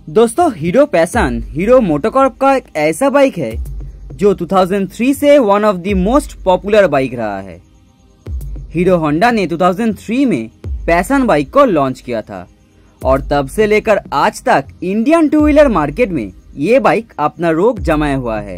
दोस्तों Hero passion hero MotoCorp का एक ऐसा बाइक है जो 2003 से one of the most popular bike रहा है। हीरो होंडा ने 2003 में पैशन बाइक को लॉन्च किया था और तब से लेकर आज तक इंडियन टू व्हीलर मार्केट में ये बाइक अपना रोक जमाया हुआ है।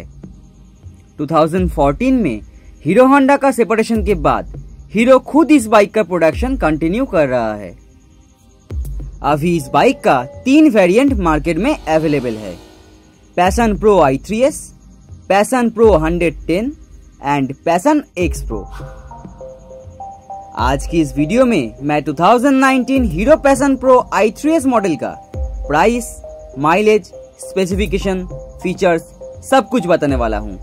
2014 में हीरो होंडा का सेपरेशन के बाद हीरो खुद इस बाइक का प्रोडक्शन कंटिन्यू कर रहा है। अभी इस बाइक का 3 वेरिएंट मार्केट में अवेलेबल है, Passion Pro i3s, Passion Pro 110 and Passion X Pro. आज की इस वीडियो में मैं 2019 Hero Passion Pro i3s model का प्राइस, माइलेज, स्पेसिफिकेशन, फीचर्स सब कुछ बताने वाला हूं।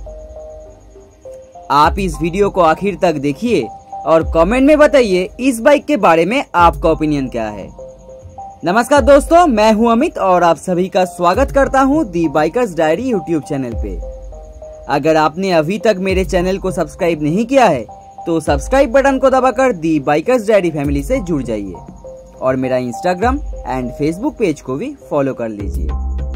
आप इस वीडियो को आखिर तक देखिए और कमेंट में बताइए इस बाइक के बारे में आपका ओपिनियन क्या है। नमस्कार दोस्तों, मैं हूं अमित और आप सभी का स्वागत करता हूं the Bikers Diary YouTube channel पे। अगर आपने अभी तक मेरे चैनल को सब्सक्राइब नहीं किया है तो सब्सक्राइब बटन को दबाकर दी बाइकर्स डायरी फैमिली से जुड़ जाइए और मेरा इंस्टाग्राम एंड फेसबुक पेज को भी फॉलो कर लीजिए।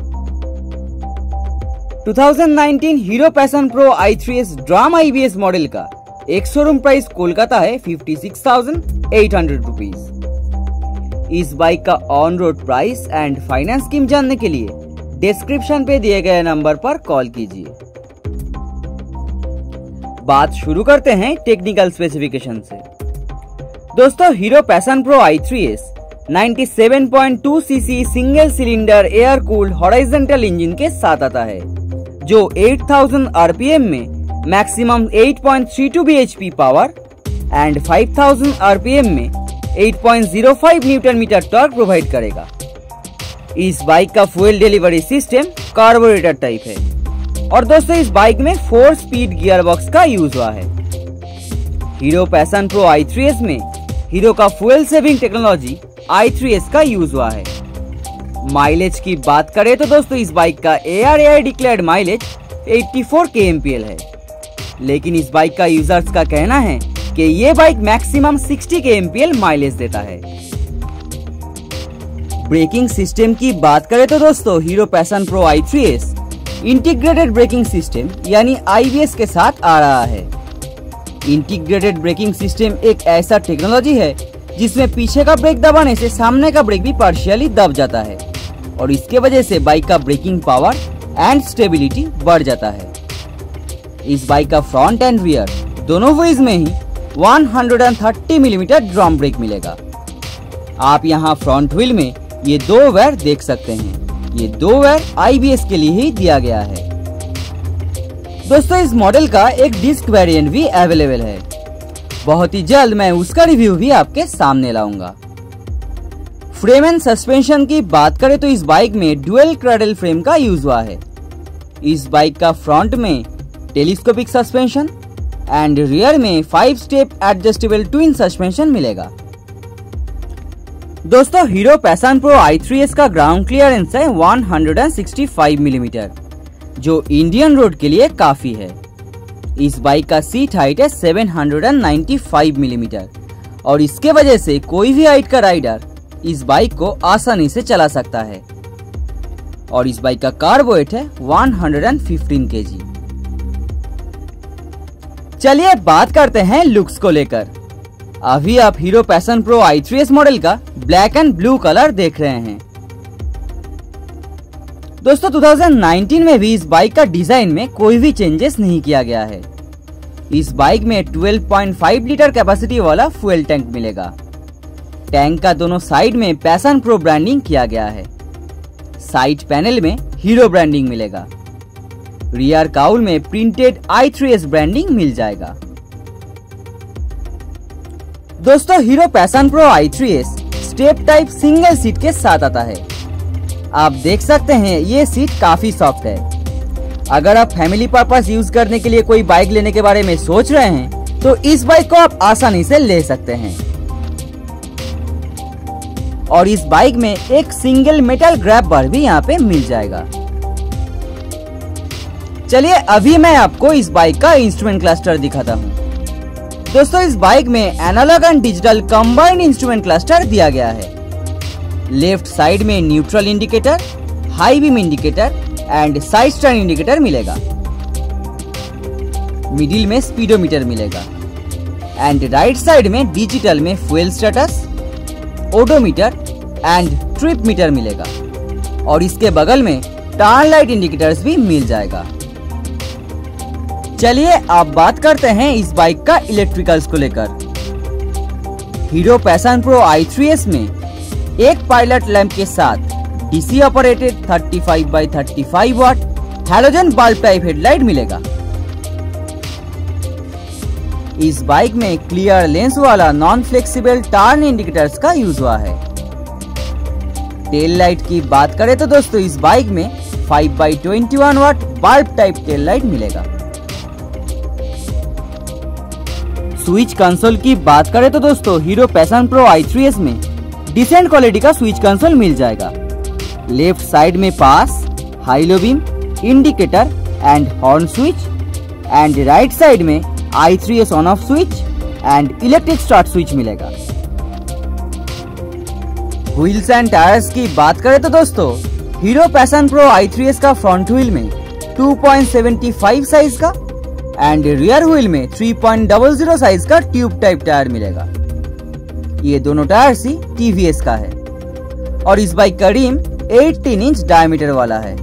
2019 Hero Passion Pro i3s drum IBS model का एक शोरूम प्राइस कोलकाता है 56,800 रुपीज। इस बाइक का on road price and finance scheme जानने के लिए डिस्क्रिप्शन पे दिए गए नंबर पर कॉल कीजिए। बात शुरू करते हैं टेक्निकल स्पेसिफिकेशन से। दोस्तों Hero Passion Pro i3s 97.2 CC single cylinder air cooled horizontal engine के साथ आता है जो 8000 RPM में maximum 8.32 bhp power and 5000 RPM में 8.05 न्यूटन मीटर टॉर्क प्रोवाइड करेगा। इस बाइक का fuel delivery system carburettor type है और दोस्तों इस बाइक में 4 स्पीड गियर बॉक्स का यूज हुआ है। हीरो पैशन प्रो i3s में हीरो का फ्यूल सेविंग टेक्नोलॉजी i3s का यूज हुआ है। माइलेज की बात करें तो दोस्तों इस बाइक का ARAI डिक्लेयर्ड माइलेज 84 kmpl है, लेकिन इस बाइक का यूजर्स का कहना है कि ये बाइक मैक्सिमम 60 kmpl माइलेज देता है। ब्रेकिंग सिस्टम की बात करें तो दोस्तों Hero Passion Pro i3s integrated braking system यानी IBS के साथ आ रहा है। इंटीग्रेटेड ब्रेकिंग सिस्टम एक ऐसा टेक्नोलॉजी है जिसमें पीछे का ब्रेक दबाने से सामने का ब्रेक भी पार्शियली दब जाता है और इसके वजह से बाइक का ब्रेकिंग पावर एंड स्टेबिलिटी बढ़ जाता है। इस बाइक का फ्रंट एंड रियर दोनों व्हील्स में ही 130 मिलीमीटर ड्रम ब्रेक मिलेगा। आप यहाँ फ्रंट व्हील में ये 2 वेयर देख सकते हैं। ये 2 वेयर IBS के लिए ही दिया गया है। दोस्तों इस मॉडल का एक डिस्क वेरिएंट भी अवेलेबल है। बहुत ही जल्द मैं उसका रिव्यू भी आपके सामने लाऊंगा। फ्रेम एंड सस्पेंशन की बात करें तो इस बाइक में डुअल क्रैडल फ्रेम का यूज हुआ है। इस बाइक का फ्रंट में टेलीस्कोपिक सस्पेंशन एंड रियर में 5 स्टेप एडजस्टेबल ट्विन सस्पेंशन मिलेगा। दोस्तों हीरो पैशन प्रो i3s का ग्राउंड क्लियरेंस है 165 मिलीमीटर जो इंडियन रोड के लिए काफी है। इस बाइक का सीट हाइट है 795 मिलीमीटर और इसके वजह से कोई भी हाइट का राइडर इस बाइक को आसानी से चला सकता है और इस बाइक का कार्ब वेट है 115 kg। चलिए बात करते हैं लुक्स को लेकर। अभी आप Hero Passion Pro i3s model का ब्लैक एंड ब्लू कलर देख रहे हैं। दोस्तों 2019 में भी इस बाइक का डिजाइन में कोई भी चेंजेस नहीं किया गया है। इस बाइक में 12.5 लीटर कैपेसिटी वाला फ्यूल टैंक मिलेगा। टैंक का दोनों साइड में पैशन प्रो ब्रांडिंग किया गया है। साइड पैनल में हीरो ब्रांडिंग मिलेगा। रियर काउल में प्रिंटेड i3s ब्रांडिंग मिल जाएगा। दोस्तों Hero Passion Pro i3s step type single seat के साथ आता है। आप देख सकते हैं ये सीट काफी सॉफ्ट है। अगर आप फैमिली पर्पस यूज करने के लिए कोई बाइक लेने के बारे में सोच रहे हैं तो इस बाइक को आप आसानी से ले सकते हैं। और इस बाइक में एक सिंगल मेटल ग्रैब बार भी यहाँ पे मिल जाएगा। चलिए अभी मैं आपको इस बाइक का इंस्ट्रूमेंट क्लस्टर दिखाता हूँ। दोस्तों इस बाइक में analogue and digital combined instrument cluster दिया गया है। लेफ्ट साइड में neutral indicator, high beam indicator and side turn indicator मिलेगा। मिडिल में स्पीडोमीटर मिलेगा एंड राइट साइड में डिजिटल में fuel status, odometer and trip meter मिलेगा और इसके बगल में टर्न लाइट इंडिकेटर्स भी मिल जाएगा। चलिए अब बात करते हैं इस बाइक का इलेक्ट्रिकल्स को लेकर। हीरो पैशन प्रो i3s में एक पायलट लैंप के साथ DC operated 35x35 watt halogen bulb type headlight मिलेगा। इस बाइक में क्लियर लेंस वाला नॉन फ्लेक्सिबल टर्न इंडिकेटर्स का यूज हुआ है। टेल लाइट की बात करें तो दोस्तों इस बाइक में 5x21 watt bulb type tail light मिलेगा। स्विच कंसोल की बात करें तो दोस्तों हीरो पैशन प्रो i3s में डिसेंट क्वालिटी का स्विच कंसोल मिल जाएगा। लेफ्ट साइड में pass, high low beam, indicator and horn switch and right side में i3s on off switch and electric start switch मिलेगा। व्हील्स एंड टायर्स की बात करें तो दोस्तों हीरो पैशन प्रो i3s का फ्रंट व्हील में 2.75 साइज का एंड रियर व्हील में 3.00 साइज का ट्यूब टाइप टायर मिलेगा। ये दोनों टायर ही टीवीएस का है और इस बाइक का रिम 18 इंच डायमीटर वाला है।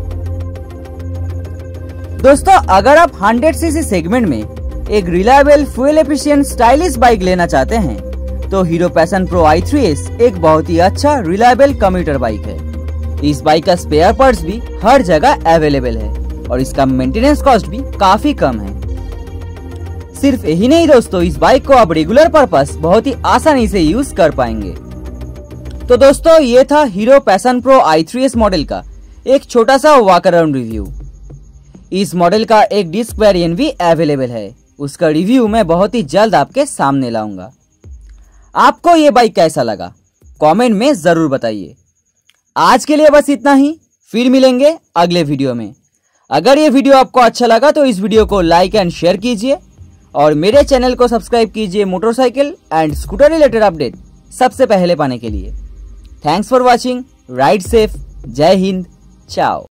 दोस्तों अगर आप 100 सीसी सेगमेंट में एक reliable fuel efficient stylish bike लेना चाहते हैं तो हीरो पैशन प्रो i3s एक बहुत ही अच्छा रिलायबल कम्यूटर बाइक है। इस बाइक का स्पेयर पार्ट्स भी हर जगह अवेलेबल है और इसका मेंटेनेंस कॉस्ट भी काफी कम है। सिर्फ यही नहीं दोस्तों, इस बाइक को आप रेगुलर पर्पस बहुत ही आसानी से यूज कर पाएंगे। तो दोस्तों ये था hero Passion Pro i3s model का एक छोटा सा वॉक अराउंड रिव्यू। इस मॉडल का एक डिस्क वेरिएंट भी अवेलेबल है, उसका रिव्यू मैं बहुत ही जल्द आपके सामने लाऊंगा। आपको ये बाइक कैसा लगा कमेंट में जरूर बताइए। आज के लिए बस इतना ही, फिर मिलेंगे अगले वीडियो में। अगर ये वीडियो आपको अच्छा लगा तो इस वीडियो को लाइक एंड शेयर कीजिए और मेरे चैनल को सब्सक्राइब कीजिए motorcycle and scooter related update सबसे पहले पाने के लिए। Thanks for watching, ride safe, जय हिंद, चाओ।